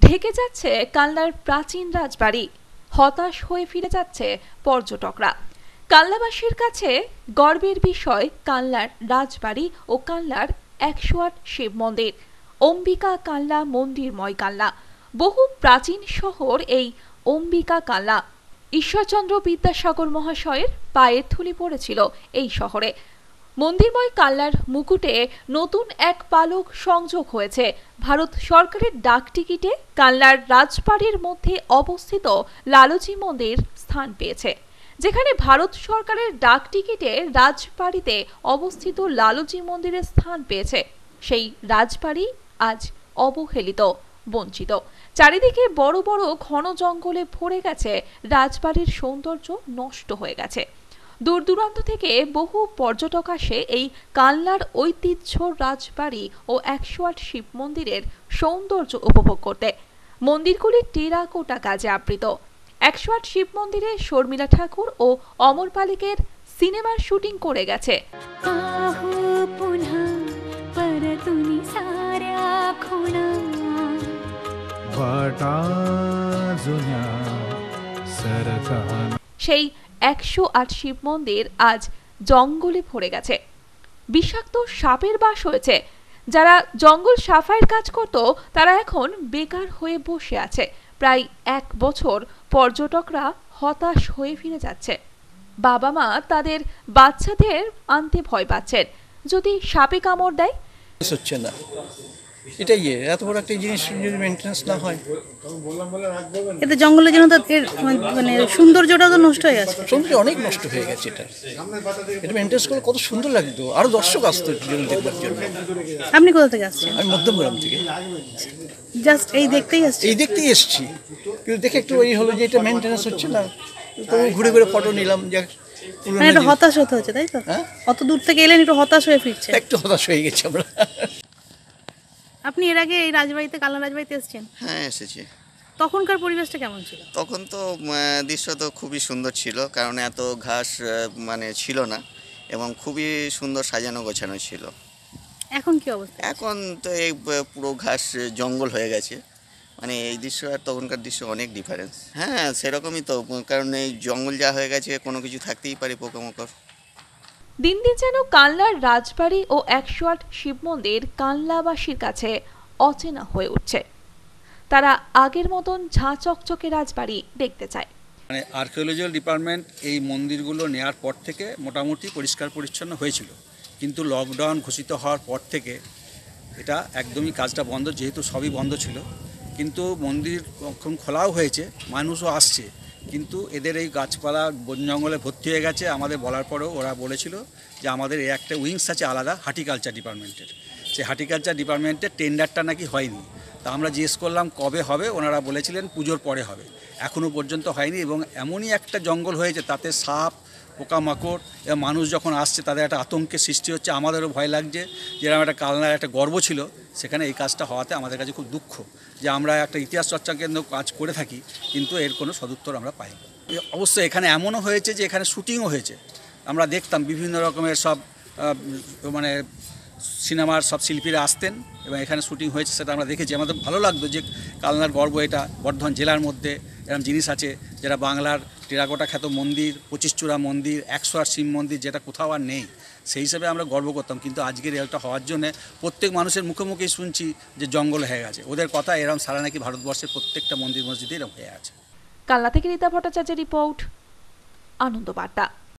ঢেকে যাচ্ছে কালনার প্রাচীন রাজবাড়ি, হতাশ হয়ে ফিরে যাচ্ছে পর্যটকরা। কালনাবাসীর কাছে গর্বের বিষয় কালনার রাজবাড়ি ও কালনার ১০৮ শিব মন্দির। অম্বিকা কালনা মন্দিরময় কালনা, বহু প্রাচীন শহর এই অম্বিকা কালনা। ঈশ্বরচন্দ্র বিদ্যাসাগর মহাশয়ের পায়ের ধুলি পড়েছিল এই শহরে। মন্দিরময় কালনার মুকুটে নতুন এক পালক সংযোগ হয়েছে। ভারত সরকারের ডাক টিকিটে কালনার রাজবাড়ির মধ্যে অবস্থিত লালজি মন্দির স্থান পেয়েছে। যেখানে ভারত সরকারের ডাক টিকিটে রাজবাড়িতে অবস্থিত লালজি মন্দিরের স্থান পেয়েছে, সেই রাজবাড়ি আজ অবহেলিত, বঞ্চিত। চারিদিকে বড় বড় ঘন জঙ্গলে ভরে গেছে, রাজবাড়ির সৌন্দর্য নষ্ট হয়ে গেছে। দূর দূরান্ত থেকে বহু পর্যটক আসে এই কালনার ঐতিহ্য রাজবাড়ি ও ১০৮ শিব মন্দিরের সৌন্দর্য উপভোগ করতে। মন্দিরগুলি টেরাকোটা কাজে আবৃত। ১০৮ শিব মন্দিরে শর্মিলা ঠাকুর ও অমর পালিকের সিনেমার শুটিং করে গেছে। সেই ১০৮ শিব মন্দির আজ জঙ্গলে ভরে গেছে। বিষাক্ত সাপের বাস হয়েছে। যারা জঙ্গল সাফাইয়ের কাজ করত তারা এখন বেকার হয়ে বসে আছে। প্রায় ১ বছর পর্যটকরা হতাশ হয়ে ফিরে যাচ্ছে। বাবা মা তাদের বাচ্চাদের আনতে ভয় পাচ্ছেন, যদি সাপে কামড় দেয়। হচ্ছে না, এটাই এত বড় একটা জিনিস যদি মেনটেন্স না হয়, এতে জঙ্গলের জন্য তো মানে সৌন্দর্যটাও তো নষ্ট হয়ে গেছে। সৌন্দর্য অনেক নষ্ট হয়ে গেছে। এটা মেনটেন্স করলে কত সুন্দর লাগতো, আরো দর্শক আসতো দেখবার জন্য। আপনি কোথা থেকে আসছেন? আমি মধ্যমগ্রাম থেকে। জাস্ট এই দেখতেই এসছি, কিন্তু দেখে একটু ওই হলো যে এটা মেনটেন্স হচ্ছে না, তো ঘুরে ঘুরে ফটো নিলাম। মানে একটু হতাশ হতে হচ্ছে, তাই তো? অত দূর থেকে এলেন, একটু হতাশ হয়ে ফিরছে। একটু হতাশ হয়ে গেছে আমরা। আপনি এর আগে এই রাজবাড়িতে, কালনা রাজবাড়িতে এসেছেন? হ্যাঁ, এসেছি। তখনকার পরিবেশটা কেমন ছিল? তখন তো দৃশ্য তো খুবই সুন্দর ছিল, কারণ এত ঘাস মানে ছিল না এবং খুবই সুন্দর সাজানো গোছানো ছিল। এখন কি অবস্থা? এখন তো এই পুরো ঘাস জঙ্গল হয়ে গেছে। মানে এই দৃশ্য আর তখনকার দৃশ্য অনেক ডিফারেন্স। হ্যাঁ, সেরকমই তো, কারণ এই জঙ্গল যা হয়ে গেছে, কোনো কিছু থাকতেই পারে, পোকামাকড়। দিন দিন যেন কালনার রাজবাড়ি ও ১০৮ শিব মন্দির কালনাবাসীর কাছে অচেনা হয়ে উঠছে। তারা আগের মতন ঝাঁ চকচকে রাজবাড়ি দেখতে চায়। মানে আর্কিওলজিক্যাল ডিপার্টমেন্ট এই মন্দিরগুলো নেওয়ার পর থেকে মোটামুটি পরিষ্কার পরিচ্ছন্ন হয়েছিল, কিন্তু লকডাউন ঘোষিত হওয়ার পর থেকে এটা একদমই কাজটা বন্ধ, যেহেতু সবই বন্ধ ছিল। কিন্তু মন্দির এখন খোলাও হয়েছে, মানুষও আসছে, কিন্তু এদের এই গাছপালা বন জঙ্গলে ভর্তি হয়ে গেছে। আমাদের বলার পরেও ওরা বলেছিল যে আমাদের এই একটা উইংস আছে আলাদা হর্টিকালচার ডিপার্টমেন্টের, সেই হর্টিকালচার ডিপার্টমেন্টের টেন্ডারটা নাকি হয়নি। তা আমরা জিজ্ঞেস করলাম কবে হবে, ওনারা বলেছিলেন পুজোর পরে হবে, এখনও পর্যন্ত হয়নি। এবং এমনই একটা জঙ্গল হয়েছে, তাতে সাপ, পোকামাকড় এবং মানুষ যখন আসছে তাদের একটা আতঙ্কের সৃষ্টি হচ্ছে। আমাদেরও ভয় লাগছে, যেরকম একটা কালনার একটা গর্ব ছিল, সেখানে এই কাজটা হওয়াতে আমাদের কাছে খুব দুঃখ যে আমরা একটা ইতিহাস চর্চা কেন্দ্র কাজ করে থাকি, কিন্তু এর কোনো সদুত্তর আমরা পাই। অবশ্যই এখানে এমনও হয়েছে যে এখানে শুটিংও হয়েছে। আমরা দেখতাম বিভিন্ন রকমের সব মানে সিনেমার সব শিল্পীরা আসতেন এবং এখানে শুটিং হয়েছে, সেটা আমরা দেখেছি। আমাদের ভালো লাগতো যে কালনার গর্ব, এটা বর্ধমান জেলার মধ্যে এরকম জিনিস আছে যেটা বাংলার টেরাকোটা খ্যাত মন্দির, ২৫ চূড়া মন্দির, ১০৮ শিব মন্দির, যেটা কোথাও আর নেই। সেই হিসাবে আমরা গর্ব করতাম, কিন্তু আজকের এটা হওয়ার জন্যে প্রত্যেক মানুষের মুখে মুখেই শুনছি যে জঙ্গল হয়ে গেছে। ওদের কথা এরকম সারা নাকি ভারতবর্ষের প্রত্যেকটা মন্দির মসজিদে এরকম হয়ে আছে। কালনা থেকে রীতা ভট্টাচার্যের রিপোর্ট, আনন্দ বার্তা।